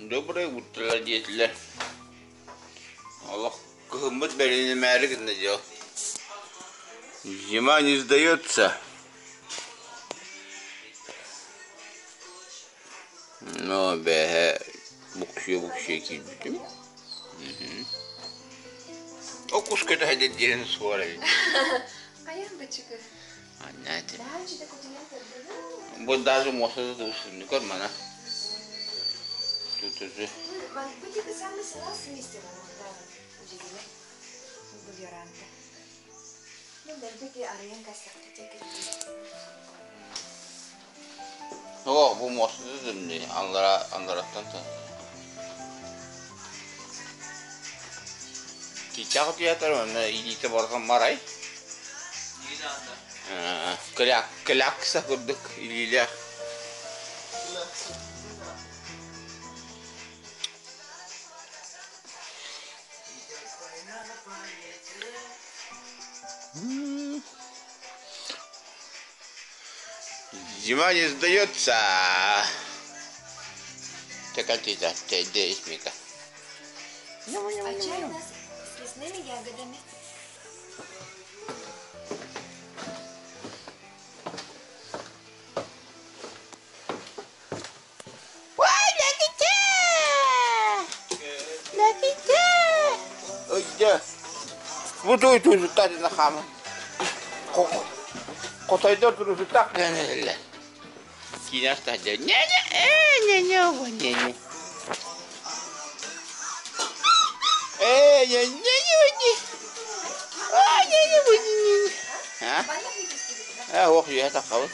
Доброе утро, родители. Аллах кахмат беременный мэрик надел. Зима не сдается. Но бе букши кидим. Окушка-то ходит дерен сварили. Аямбачка. Понятно. Daha önce de kutuya Вот даже можно задушить, кармана. Тут уже. Bu tip sen mesela sınırsın orada ucuzuna. Bu görüntü. Ben peki arayan kastettim çekelim. О, bu можно задумать. Ангаратtan da. Кичак театр мына идите барган марай. Клякса көрдік илилер. Зима не сдается. Так а ты где Эсмика? А чай у нас с лесными ягодами. Вот это уже так на хама. Котайдор уже так не. Киня стадия. Не. Ох, я так вот.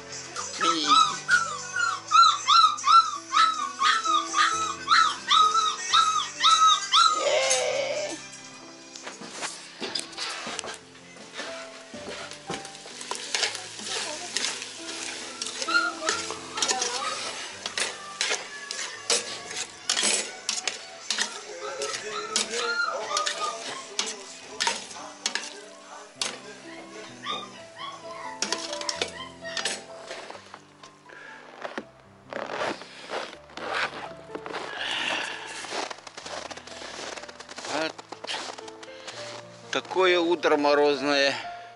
Такое утро морозное.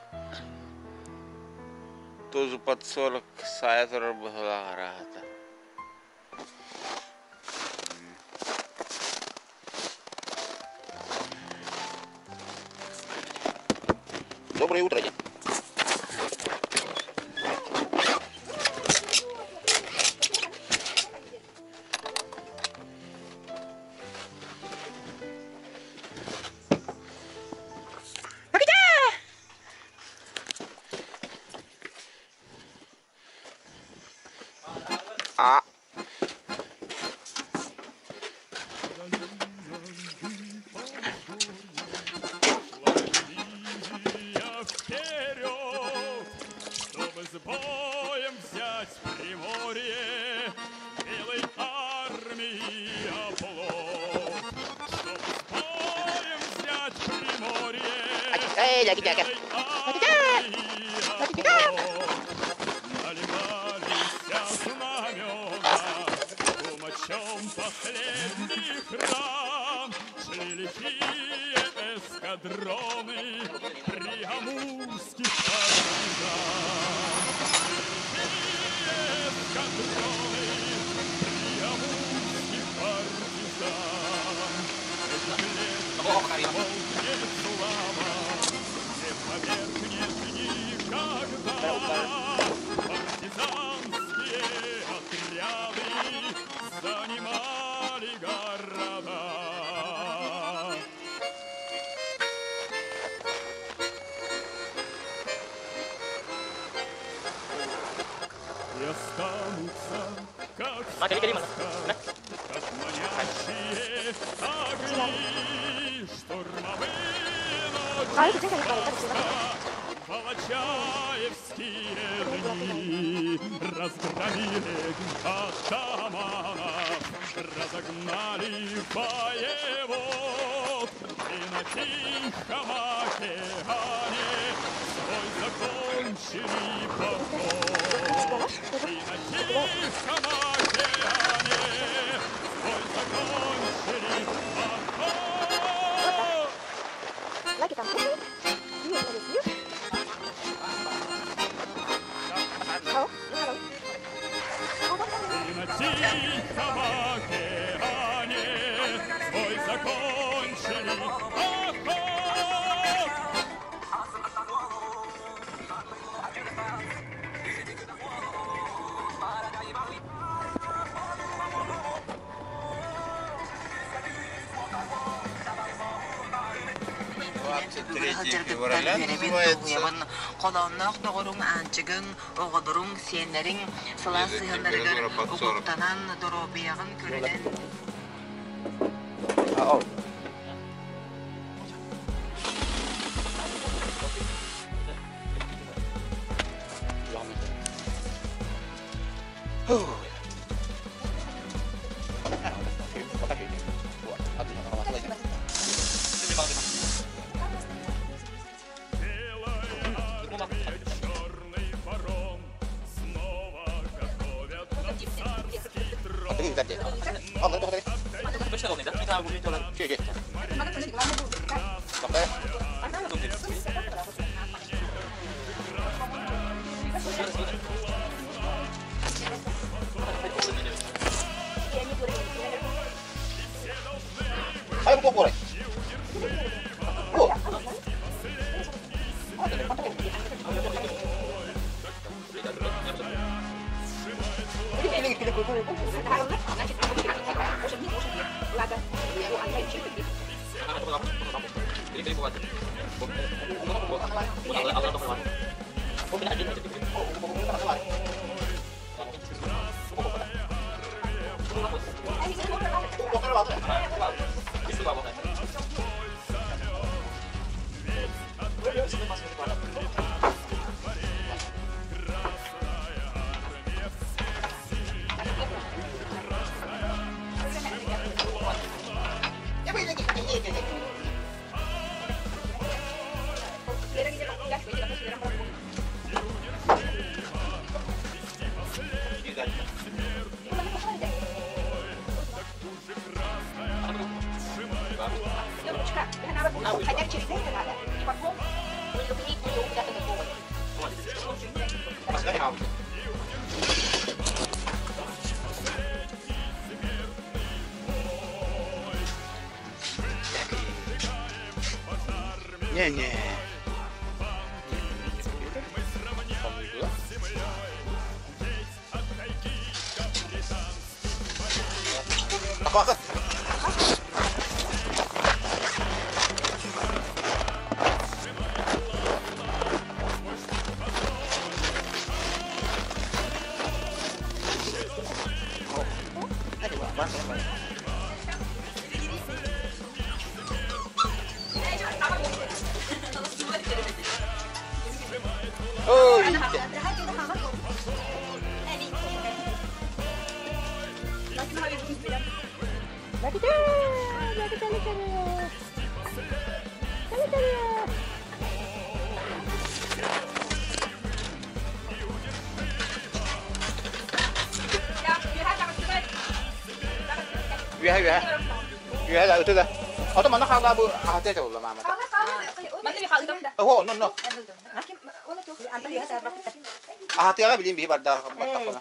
Тоже под 40 сайтер была рада. Доброе утро. С боем взять Приморье, белой армии оплот. Чтоб с боем взять Приморье, белой армии оплот. Наливались знамена кумачом последних ран, шли лихие эскадроны приамурских партизан. Партизанские отряды занимали города. И останутся, как сказка, как манящие огни, штурмовые ночи, волочаевские дни. Разгромили атаманов, разогнали воевод, и на Тихом океане свой закончили поход. И на Тихом океане свой закончили Сөбүгөр хылжыргыттан веребин тугуябын, колоннок доғырың анчыгын, оғыдырың сенерин, сылан сыйындарыгар угуттанан доробиягын көренен. Черный ворон снова готовят на царский трон. Не-не. Apa? Oh, Iya lah itu dah. Atau mana kalau bu hati itu lah mama. Oh no. Hati lah bilin bi pada apa.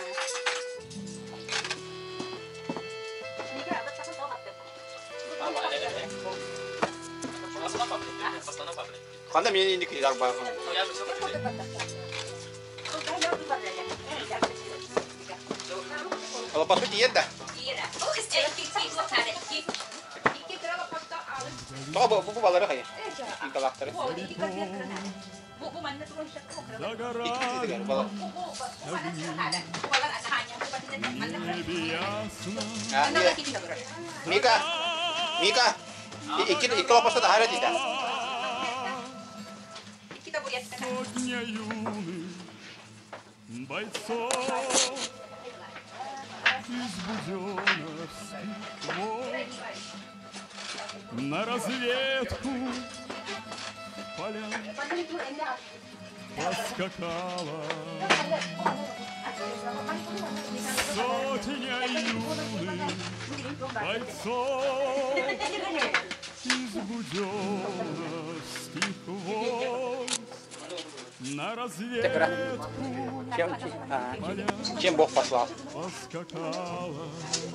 Kanda mini ini kilar bah. Kalau pas itu dah. Tahu bu balara kayak. Ini karakter. Mika. Ikut pas itu hari tidak. Сотня юных бойцов из буденовских вод на разведку поля поскакала. Сотня юных бойцов из буденовских вод на разведку поля Чем Бог послал? поскакала.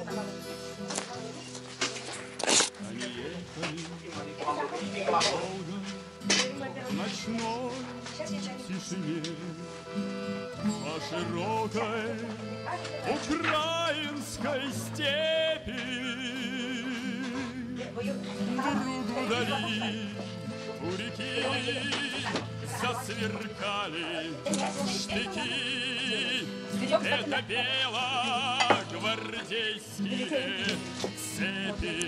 Они ехали долго в ночной тишине по широкой украинской степи. Вдруг вдали У реки засверкали штыки. Это белогвардейские цепи.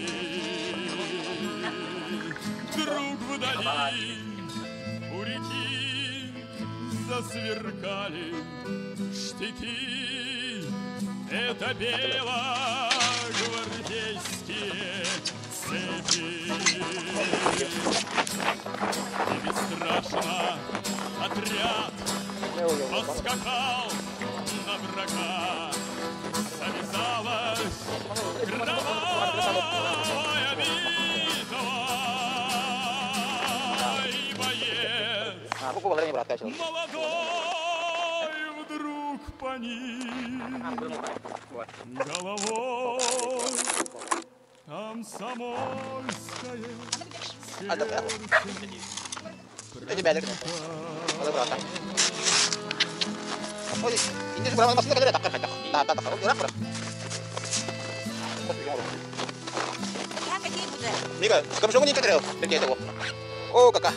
Вдруг вдали у реки засверкали штыки. Это белогвардейские цепи. И бесстрашно отряд поскакал на врага. Завязалась кровавая битва. И боец молодой вдруг поник головой. Комсомольское сердце. Ой, ini seberapa maksudnya kan ada takkan. Tak gerak. Mika, kamu sungguh nikah terus, begitu. Oh, kakak.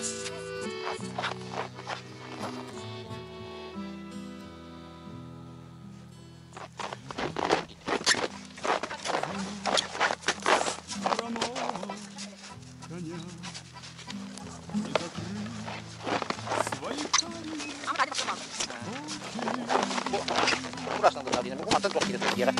Kurang sangat tadi, aku mata terus kita kira.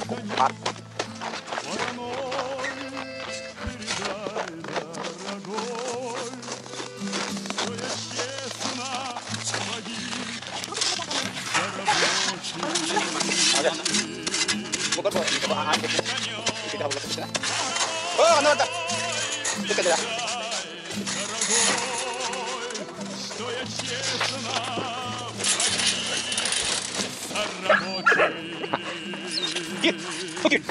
Bukan buat bahan kita boleh kesana. Oh, mana tak? Kita dah. Окей.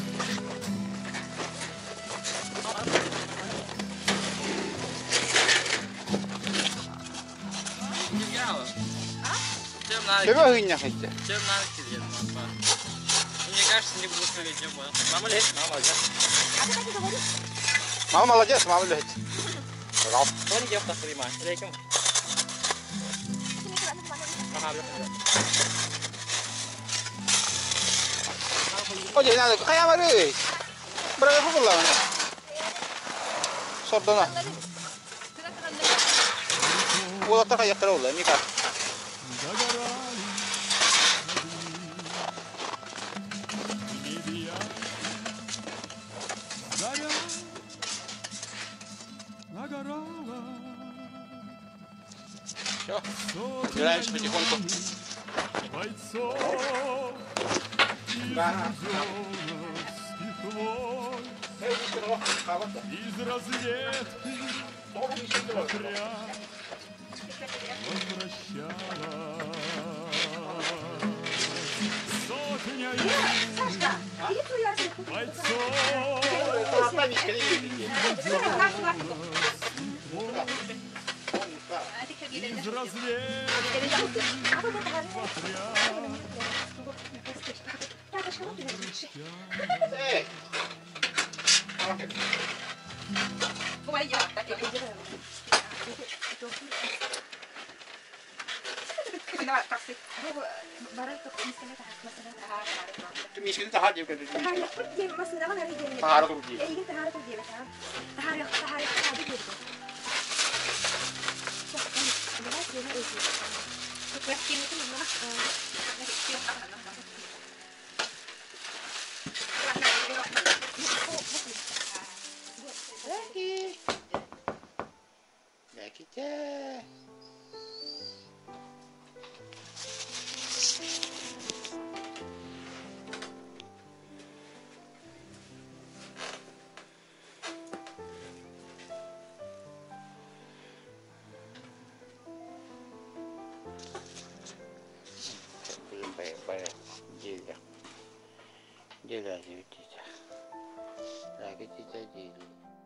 Чего вы не хотите? Мне кажется, не буду смотреть, чем понял. Мама лезет, мама молодец. Мама молодец, мама лезет. Он девка срима. Рейком. Oye, nada, kaya mari. Berapa pula? Sordona. Udah tak kayak terus lah, Mika. Все, собираемся потихоньку. Из разведки отряд возвращалась сотня бойцов. Из разведки Мишкин тахар дев кеде. Тахар курди. Lekite. Jelas, jelas, jelas. Lagi kita jelas.